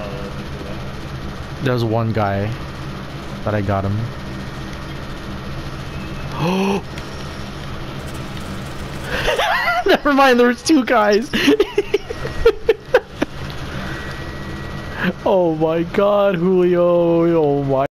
There's one guy that I got him. Oh! Never mind, there's two guys. Oh my god, Julio. Oh my.